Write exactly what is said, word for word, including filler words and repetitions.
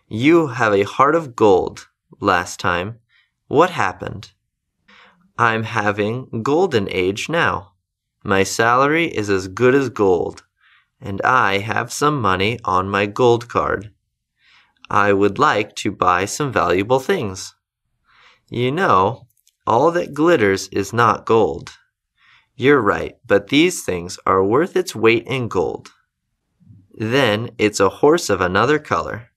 You have a heart of gold. Last time, what happened? I'm having golden age now. My salary is as good as gold, and I have some money on my gold card. I would like to buy some valuable things. You know, all that glitters is not gold. You're right, but these things are worth its weight in gold. Then it's a horse of another color.